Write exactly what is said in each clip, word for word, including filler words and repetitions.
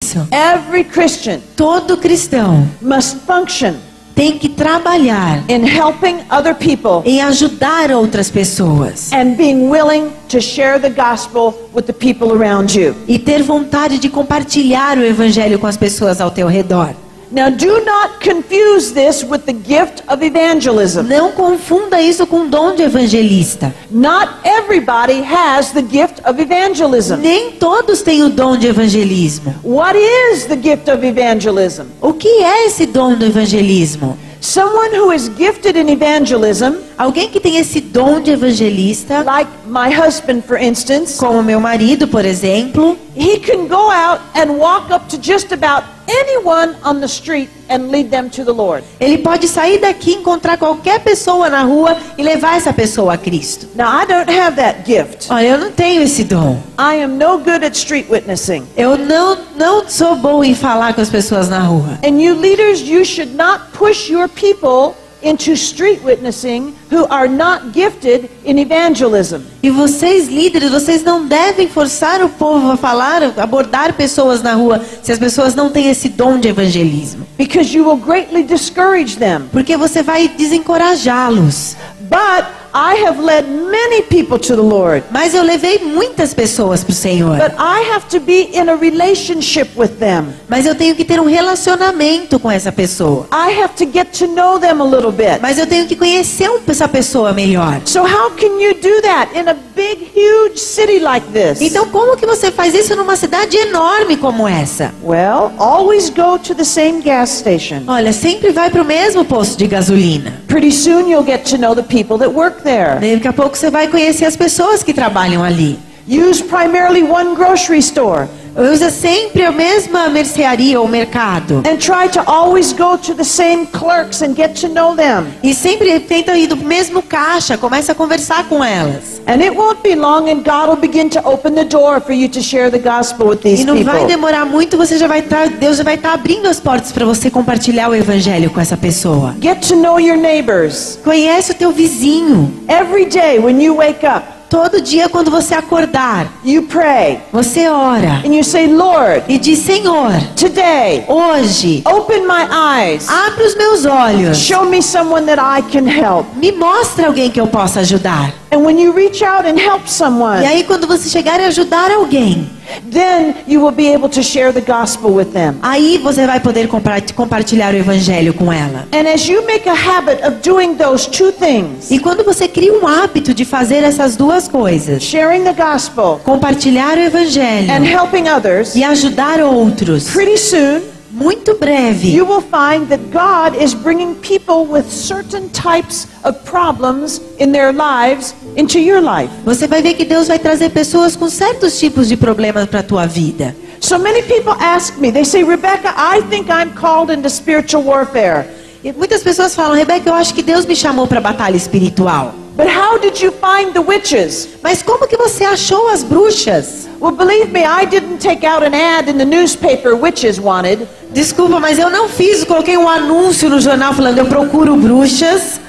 Every Christian Todo cristão must function tem que trabalhar in helping other people em ajudar outras pessoas and being willing to share the gospel with the people around you. e ter vontade de compartilhar o evangelho com as pessoas ao teu redor. Now, do not confuse this with the gift of evangelism. Não confunda isso com o dom de evangelista. Not everybody has the gift of evangelism. Nem todos têm o dom de evangelismo. What is the gift of evangelism? O que é esse dom do evangelismo? Someone who is gifted in evangelism, Alguém que tem esse dom de evangelista, like my husband, for instance, como meu marido, por exemplo, he can go out and walk up to just about anyone on the street and lead them to the Lord. ele pode sair daqui, encontrar qualquer pessoa na rua e levar essa pessoa a Cristo. Now, I don't have that gift. Olha, eu não tenho esse dom. I am no good at street witnessing. Eu não, não sou bom em falar com as pessoas na rua. And you leaders, you should not push your people into street witnessing who are not gifted in evangelism. E vocês, líderes, vocês não devem forçar o povo a falar, abordar pessoas na rua, se as pessoas não têm esse dom de evangelismo. Because you will greatly discourage them. Porque você vai desencorajá-los. But I have led many people to the Lord. Mas eu levei muitas pessoas para o Senhor. But I have to be in a relationship with them. Mas eu tenho que ter um relacionamento com essa pessoa. I have to get to know them a little bit. Mas eu tenho que conhecer um- essa pessoa melhor. So how can you do that in a big, huge city like this? Então como que você faz isso numa cidade enorme como essa? Well, always go to the same gas station. Olha, sempre vai para o mesmo posto de gasolina. Pretty soon you'll get to know the people that work there. Daqui a pouco você vai conhecer as pessoas que trabalham ali. Use primarily one grocery store Usa sempre a mesma mercearia ou mercado. and try to always go to the same clerks and get to know them. E sempre tenta ir do mesmo caixa, começa a conversar com elas. And it won't be long and God will begin to open the door for you to share the gospel with these E não vai people. demorar muito, você já vai estar, Deus já vai estar abrindo as portas para você compartilhar o evangelho com essa pessoa. Get to know your neighbors. Conhece o teu vizinho. Every day when you wake up, Todo dia quando você acordar, you pray você ora and you say, Lord, e diz: Senhor, today, hoje, open my eyes. abre os meus olhos. Show me someone that I can help. Me mostra alguém que eu possa ajudar. And when you reach out and help E someone, aí quando você chegar a ajudar alguém, then you will be able to share the gospel with them. aí você vai poder compa- compartilhar o evangelho com ela. And as you make a habit of doing those two things, E quando você cria um hábito de fazer essas duas coisas, sharing the gospel compartilhar o evangelho and helping others, e ajudar outros, pretty soon muito breve, you will find that God is bringing people with certain types of problems in their lives into your life. você vai ver que Deus vai trazer pessoas com certos tipos de problemas para a tua vida. So many people ask me, they say, Rebecca, I think I'm called into spiritual warfare. E muitas pessoas falam: Rebeca, eu acho que Deus me chamou para a batalha espiritual. But how did you find the witches? Mas como que você achou as bruxas? Well, believe me, I didn't take out an ad in the newspaper, witches wanted. Desculpa, mas eu não fiz, coloquei um anúncio no jornal falando: eu procuro bruxas.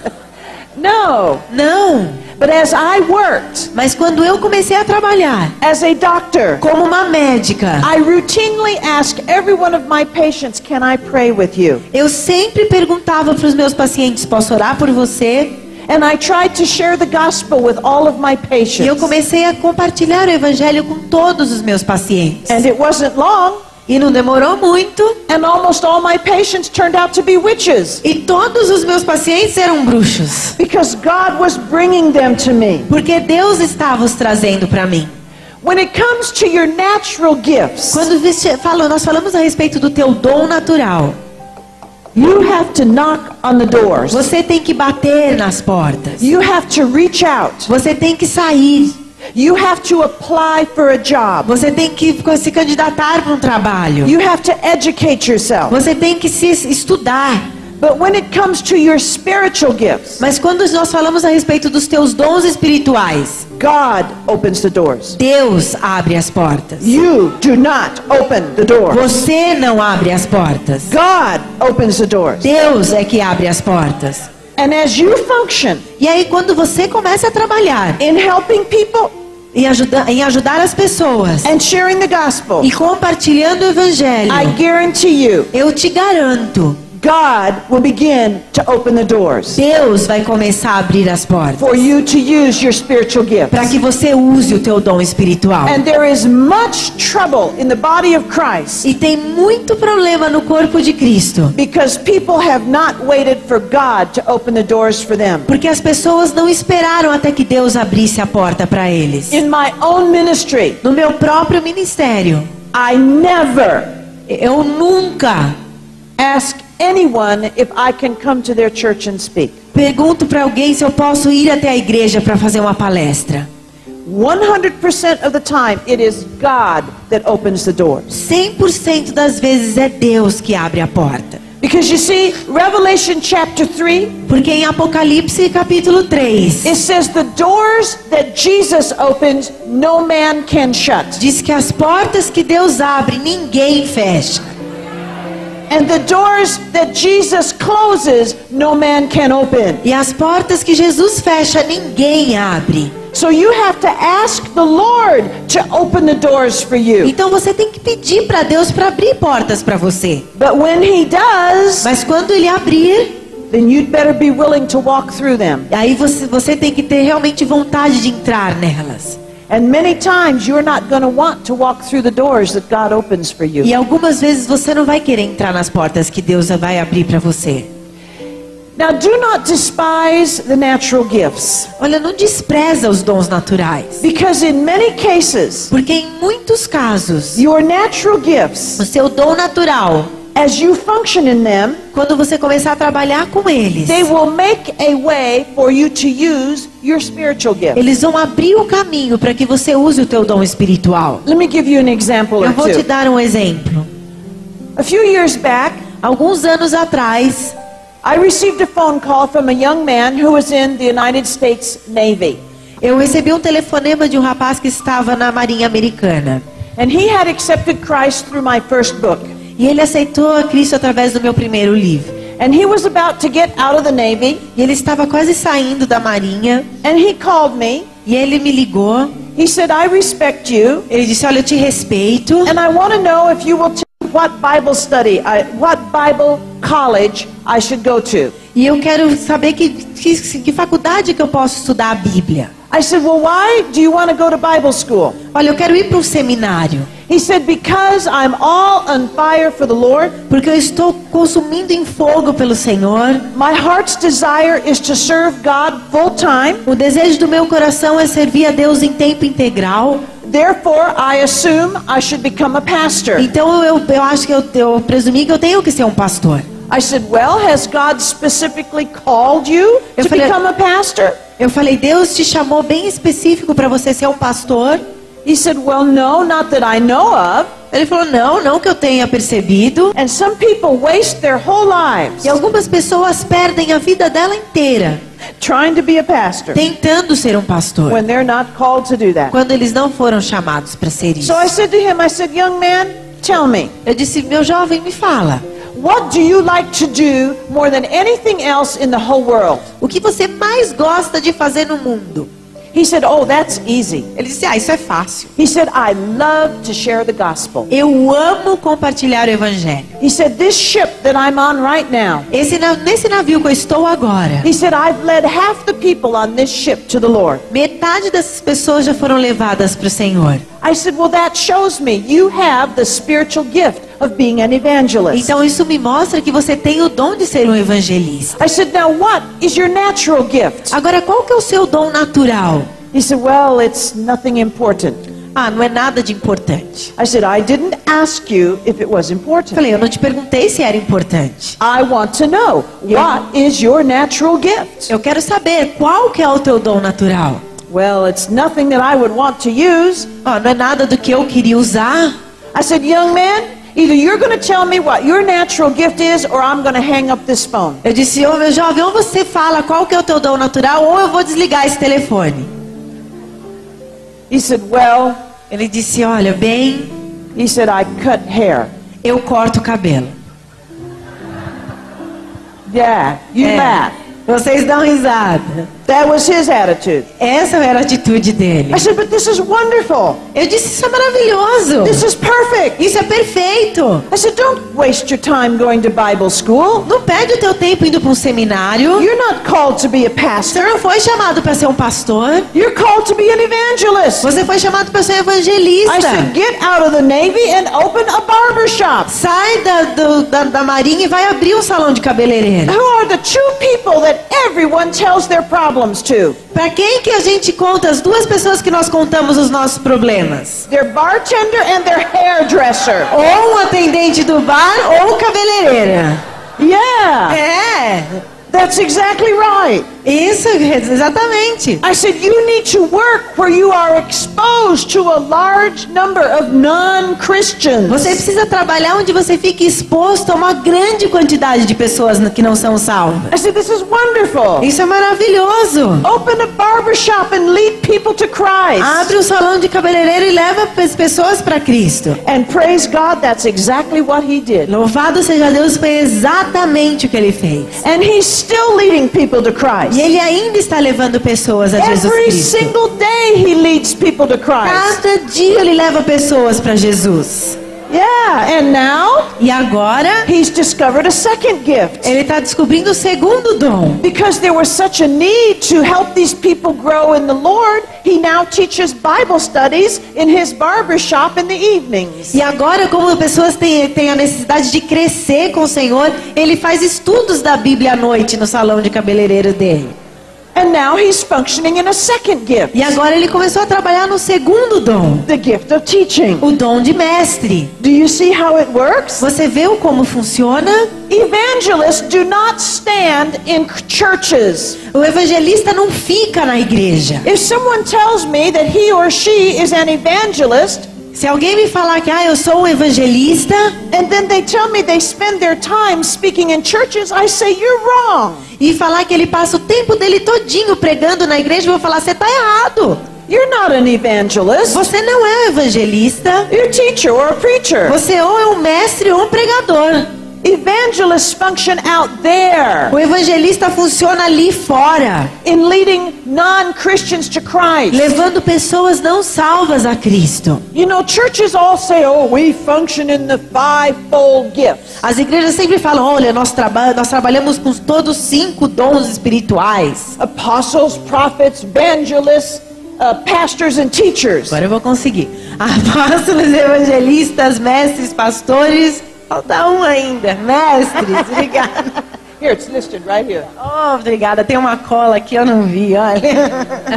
No. Não. But as I worked Mas quando eu comecei a trabalhar as a doctor, como uma médica, I routinely ask every one of my patients, can I pray with you? eu sempre perguntava para os meus pacientes: posso orar por você? And I tried to share the gospel with all of my E eu patients. comecei a compartilhar o evangelho com todos os meus pacientes. And it wasn't long, E não demorou muito. and almost all my patients turned out to be witches. E todos os meus pacientes eram bruxos. Because God was bringing them to me. Porque Deus estava os trazendo para mim. When it comes to your natural gifts, Quando você falou, nós falamos a respeito do teu dom natural. you have to knock on the doors. Você tem que bater nas portas. You have to reach out. Você tem que sair. You have to apply for a job. Você tem que se candidatar para um trabalho. You have to educate yourself. Você tem que se estudar. But when it comes to your spiritual gifts, Mas quando nós falamos a respeito dos teus dons espirituais, God opens the doors. Deus abre as portas. You do not open the door. Você não abre as portas. God opens the doors. Deus é que abre as portas. And as you function E aí quando você começa a trabalhar in helping people, em, ajuda, em ajudar as pessoas and sharing the gospel, e compartilhando o evangelho, I guarantee you, eu te garanto, God will begin to open the doors Deus vai começar a abrir as portas for you to use your spiritual gifts. para que você use o teu dom espiritual. And there is much trouble in the body of Christ E tem muito problema no corpo de Cristo, because people have not waited for God to open the doors for them. porque as pessoas não esperaram até que Deus abrisse a porta para eles. In my own ministry, No meu próprio ministério, I never eu nunca ask anyone if I can come to their church and speak. pergunto para alguém se eu posso ir até a igreja para fazer uma palestra. one hundred percent of the time, it is God that opens the doors. cem por cento das vezes é Deus que abre a porta. Because you see, Revelation chapter three, Porque em Apocalipse capítulo três, it says the doors that Jesus opens, no man can shut. diz que as portas que Deus abre, ninguém fecha. And the doors that Jesus closes, no man can open. E as portas que Jesus fecha, ninguém abre. So you have to ask the Lord to open the doors for you. Então você tem que pedir para Deus para abrir portas para você. But when He does, Mas quando Ele abrir, then you'd better be willing to walk through them. aí você, você tem que ter realmente vontade de entrar nelas. And many times you're not going to want to walk through the doors that God opens for you. E algumas vezes você não vai querer entrar nas portas que Deus vai abrir para você. Now do not despise the natural gifts, Olha, não despreza os dons naturais. because in many cases, Porque em muitos casos, your natural gifts, o seu dom natural, as you function in them, quando você começar a trabalhar com eles, they will make a way for you to use your spiritual gift. eles vão abrir o caminho para que você use o teu dom espiritual. Let me give you an example Eu or vou te two. dar um exemplo. A few years back, Alguns anos atrás, I received a phone call from a young man who was in the United States Navy. eu recebi um telefonema de um rapaz que estava na Marinha Americana. And he had accepted Christ through my first book. E ele aceitou a Cristo através do meu primeiro livro. And he was about to get out of the Navy. E ele estava quase saindo da Marinha. And he called me. E ele me ligou. He said, I respect you. Ele disse, olha, eu te respeito. And I want to know if you will tell me what Bible study, I, what Bible college I should go to. E eu quero saber que, que, que faculdade que eu posso estudar a Bíblia. I said, well, why do you want to go to Bible school? Olha, eu quero ir para um seminário. He said, because I'm all on fire for the Lord. Porque eu estou consumindo em fogo pelo Senhor. My heart's desire is to serve God full time. O desejo do meu coração é servir a Deus em tempo integral. Therefore, I assume I should become a pastor. Então eu, eu acho que eu, eu presumi que eu tenho que ser um pastor. I said, well, has God specifically called you Eu to falei- become a pastor? Eu falei, Deus te chamou bem específico para você ser um pastor? He said, well, no, not that I know of. Ele falou, não, não que eu tenha percebido. And some people waste their whole lives E algumas pessoas perdem a vida dela inteira trying to be a pastor tentando ser um pastor, when they're not called to do that. quando eles não foram chamados para ser isso. So I said to him, I said, young man, tell me, Eu disse, meu jovem, me fala, what do you like to do more than anything else in the whole world? o que você mais gosta de fazer no mundo? He said, oh, that's easy. Ele disse, ah, isso é fácil. He said, I love to share the gospel. Eu amo compartilhar o evangelho. He said, this ship that I'm on right now, Esse, na- nesse navio que eu estou agora, he said, I've led half the people on this ship to the Lord. metade dessas pessoas já foram levadas para o Senhor. I said, well, that shows me you have the spiritual gift of being an evangelist. Então isso me mostra que você tem o dom de ser um evangelista. I said, now what is your natural gift? Agora, qual que é o seu dom natural? He said, well, it's nothing important. Ah, não é nada de importante. I said, I didn't ask you if it was Eu important. falei, eu não te perguntei se era importante. I want to know, what is your natural gift? Eu quero saber qual que é o teu dom natural. Well, it's nothing that I would want to use. Ah, não é nada do que eu queria usar. I said, young man, either you're going to tell me what your natural gift is or I'm going to hang up this phone. Eu disse, ô meu jovem, ou você fala qual que é o teu dom natural, ou eu vou desligar esse telefone. He said, well, Ele disse, olha, bem, he said, I cut hair. eu corto o cabelo. Yeah, you É, laugh. vocês dão risada. That was his attitude. Essa era a atitude dele. I said, but this is wonderful. Eu disse, isso é maravilhoso. This is perfect. Isso é perfeito. I said, don't waste your time going to Bible school. Não perde o teu tempo indo para um seminário. You're not called to be a Você pastor. não foi chamado para ser um pastor. You're called to be an evangelist. Você foi chamado para ser um I evangelista. said, get out of the Navy and open a barber shop. Sai da, do, da, da marinha e vai abrir um salão de cabeleireiro. Who are the two people that everyone tells their problems to? Para quem que a gente conta as duas pessoas que nós contamos os nossos problemas? Their bartender and their hairdresser. Ou um atendente do bar ou cabeleireira. Yeah, É, that's exactly right. isso, exatamente. I said, you need to work where you are exposed to a large number of non-Christians. Você precisa trabalhar onde você fique exposto a uma grande quantidade de pessoas que não são salvas. I said, this is wonderful. Isso é maravilhoso. Open a barber shop and lead people to Christ. Abre um salão de cabeleireiro e leva as pessoas para Cristo. And praise God, that's exactly what he did. Louvado seja Deus, foi exatamente o que ele fez. And he's still leading people to Christ. E ele ainda está levando pessoas a Jesus Every Cristo. single day he leads people to Christ. Cada dia ele leva pessoas para Jesus. Yeah, and now E agora he's discovered a second gift. ele está descobrindo o segundo dom. Because there was such a need to help these people grow in the Lord, he now teaches Bible studies in his barber shop in the evenings. E agora, como pessoas têm, têm a necessidade de crescer com o Senhor, ele faz estudos da Bíblia à noite no salão de cabeleireiro dele. And now he's functioning in a second gift. E agora ele começou a trabalhar no segundo dom, The gift of teaching. o dom de mestre. Do you see how it works? Você vê o como funciona? Evangelists do not stand in churches. O evangelista não fica na igreja. If someone tells me that he or she is an evangelist, Se alguém me falar que ah, eu sou um evangelista, and then they tell me they spend their time speaking in churches, I say you're wrong. e falar que ele passa o tempo dele todinho pregando na igreja, eu vou falar, você está errado. You're not an evangelist. Você não é um evangelista. You're a teacher or a preacher. Você ou é um mestre ou um pregador. Evangelists function out there O evangelista funciona ali fora, in leading non-Christians to Christ. levando pessoas não salvas a Cristo. You know, churches all say, oh, we function in the five-fold gifts. As igrejas sempre falam, olha, nós, traba nós trabalhamos com todos os cinco dons espirituais. Apostles, prophets, evangelists, uh, pastors and teachers. Agora eu vou conseguir. Apóstolos, evangelistas, mestres, pastores. Falta um ainda. Mestres, obrigada. Here, it's listed right here. Oh, obrigada. Tem uma cola aqui, eu não vi, olha.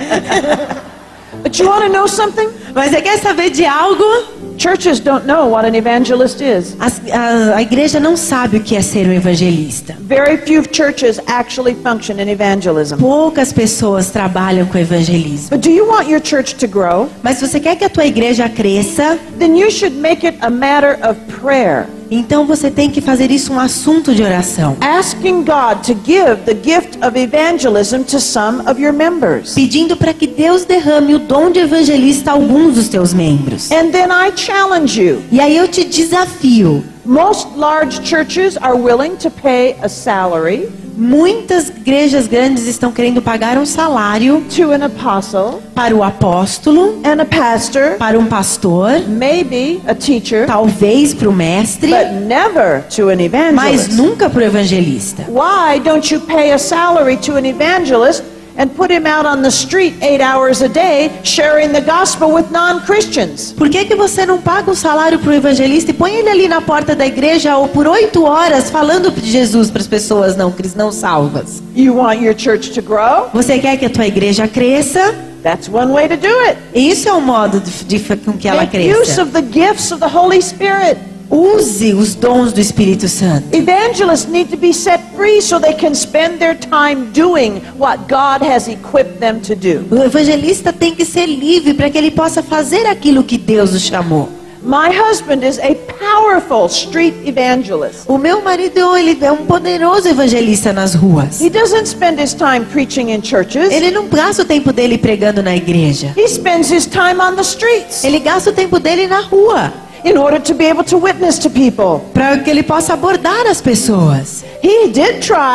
But you want to know something? Mas você quer saber de algo? Churches don't know what an evangelist is. As, a, a igreja não sabe o que é ser um evangelista. Very few churches actually function in evangelism. Poucas pessoas trabalham com evangelismo. But do you want your church to grow? Mas se você quer que a tua igreja cresça, Then you should make it a matter of prayer. então você tem que fazer isso um assunto de oração. Asking God to give the gift of evangelism to some of your members. Pedindo para que Deus derrame o dom de evangelista a alguns dos teus membros. And then I challenge you. E aí eu te desafio. Most large churches are willing to pay a salary Muitas igrejas grandes estão querendo pagar um salário to an apostle para o apóstolo, and a pastor, para um pastor, maybe a teacher, talvez para o mestre, but never to an mas evangelist. nunca para o evangelista. Why don't you pay a salary to an evangelist and put him out on the street eight hours a day sharing the gospel with non-Christians? Por que que você não paga um salário para o evangelista e põe ele ali na porta da igreja ou por oito horas falando de Jesus para as pessoas não, não salvas? You want your church to grow? Você quer que a tua igreja cresça? That's one way to do it. Isso é o modo de, de com que ela Make use cresça. of the gifts of the Holy Spirit. Use os dons do Espírito Santo. Evangelists need to be set free so they can spend their time doing what God has equipped them to do. O evangelista tem que ser livre para que ele possa fazer aquilo que Deus o chamou. My husband is a powerful street evangelist. O meu marido, ele é um poderoso evangelista nas ruas. He doesn't spend his time preaching in churches. Ele não gasta o tempo dele pregando na igreja. He spends his time on the streets Ele gasta o tempo dele na rua, in order to be able to witness to people. para que ele possa abordar as pessoas. He did try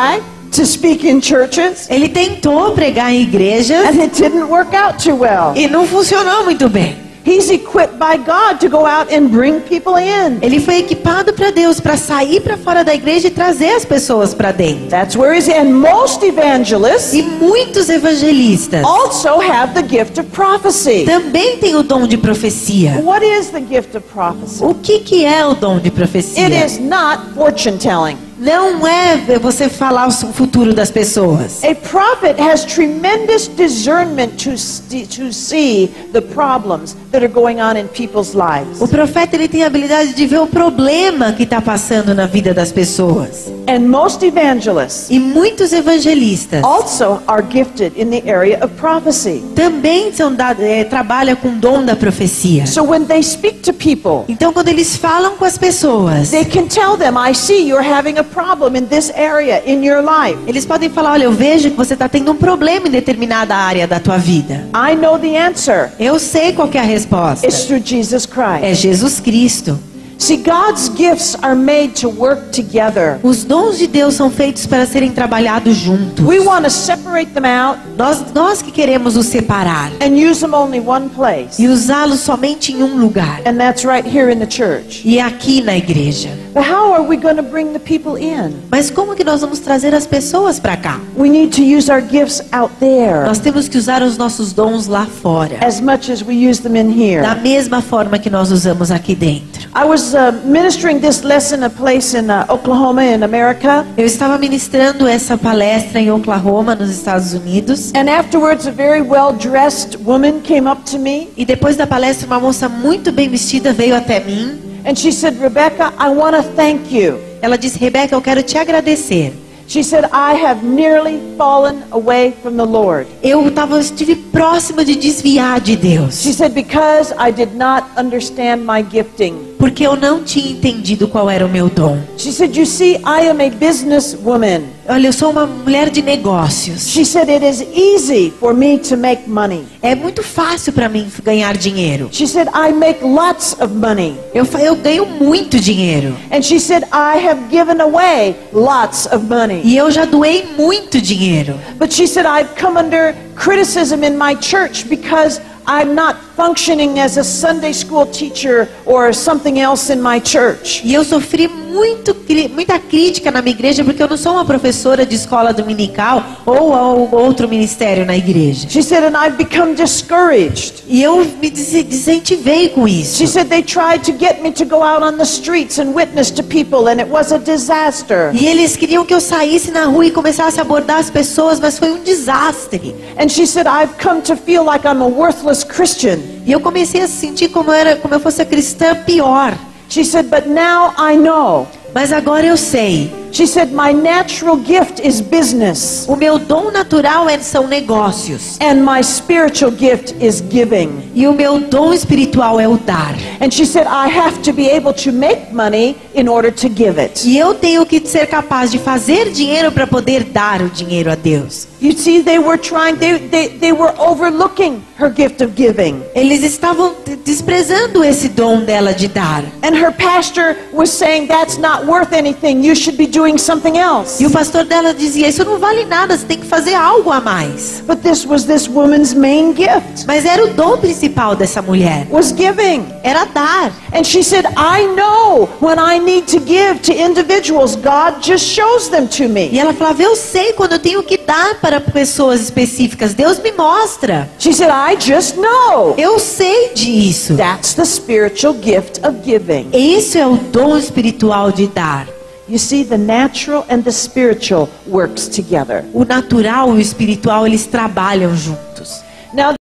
to speak in churches, Ele tentou pregar em igrejas and it didn't work out too well. e não funcionou muito bem. He's equipped by God to go out and bring people in. Ele foi equipado para Deus para sair para fora da igreja e trazer as pessoas para dentro. That's where he's and most evangelists E muitos evangelistas also have the gift of prophecy. também têm o dom de profecia. What is the gift of prophecy? O que que é o dom de It profecia? is not fortune telling. Não é você falar o futuro das pessoas. A prophet has tremendous discernment to, st- to see the problems that are going on in people's lives. O profeta ele tem a habilidade de ver o problema que está passando na vida das pessoas. And most evangelists E muitos evangelistas also are gifted in the area of prophecy. também são da, é, trabalham com o dom da profecia. So when they speak to people, Então, quando eles falam com as pessoas, they can tell them, I see you're having a problem in this area in your life. eles podem falar: olha, eu vejo que você está tendo um problema em determinada área da tua vida. I know the answer. Eu sei qual que é a resposta. It's through Jesus Christ. É Jesus Cristo. See, God's gifts are made to work together. Os dons de Deus são feitos para serem trabalhados juntos. We want to separate them out Nós, nós que queremos os separar and use them only one place. e usá-los somente em um lugar. And that's right here in the church. E aqui na igreja. But how are we going to bring the people in? Mas como que nós vamos trazer as pessoas para cá? We need to use our gifts out there Nós temos que usar os nossos dons lá fora, as much as we use them in here. da mesma forma que nós usamos aqui dentro. I was uh, ministering this lesson a place in uh, Oklahoma in America. Eu estava ministrando essa palestra em Oklahoma, nos Estados Unidos. And afterwards, a very well-dressed woman came up to me. E depois da palestra, uma moça muito bem vestida veio até mim. And she said, Rebecca, I want to thank you. Ela disse: Rebeca, eu quero te agradecer. She said, I have nearly fallen away from the Lord. Eu tava, estive próxima de desviar de Deus. She said, because I did not understand my gifting. Porque eu não tinha entendido qual era o meu dom. She said, you see, I am a businesswoman. Olha, eu sou uma mulher de negócios. She said, it is easy for me to make money. É muito fácil para mim ganhar dinheiro. She said, I make lots of money. Eu, fa- eu ganho muito dinheiro. And she said, I have given away lots of money. E eu já doei muito dinheiro. But she said, I've come under criticism in my church because I'm not functioning as a Sunday school teacher or something else in my church. E eu sofri muito, cri- muita crítica na minha igreja porque eu não sou uma professora de escola dominical ou, ou outro ministério na igreja. She said, and I've become discouraged. E eu me des- desincentivei com isso. She said, they tried to get me to go out on the streets and witness to people, and it was a disaster. E eles queriam que eu saísse na rua e começasse a abordar as pessoas, mas foi um desastre. And she said, I've come to feel like I'm a worthless Christian. E eu comecei a sentir como era, como eu fosse a cristã pior. She said, but now I know. Mas agora eu sei. She said, my natural gift is business, O meu dom natural é, são negócios. and my spiritual gift is giving. E o meu dom espiritual é o dar. And she said, I have to be able to make money in order to give it. E eu tenho que ser capaz de fazer dinheiro para poder dar o dinheiro a Deus. You see, they were trying, they, they, they were overlooking her gift of giving. Eles estavam de- desprezando esse dom dela de dar. And her pastor was saying, that's not worth anything. You should be doing something else. E o pastor dela dizia: isso não vale nada, você tem que fazer algo a mais. But this was this woman's main gift, Mas era o dom principal dessa mulher. was giving. Era dar. And she said, I know when I need to give to individuals, God just shows them to E me. ela falava: eu sei quando eu tenho que dar para pessoas específicas. Deus me mostra. She said, I just know. Eu sei disso. That's the spiritual gift of giving. Isso é o dom espiritual de dar. You see, the natural and the spiritual works together. O natural e o espiritual, eles trabalham juntos. Now,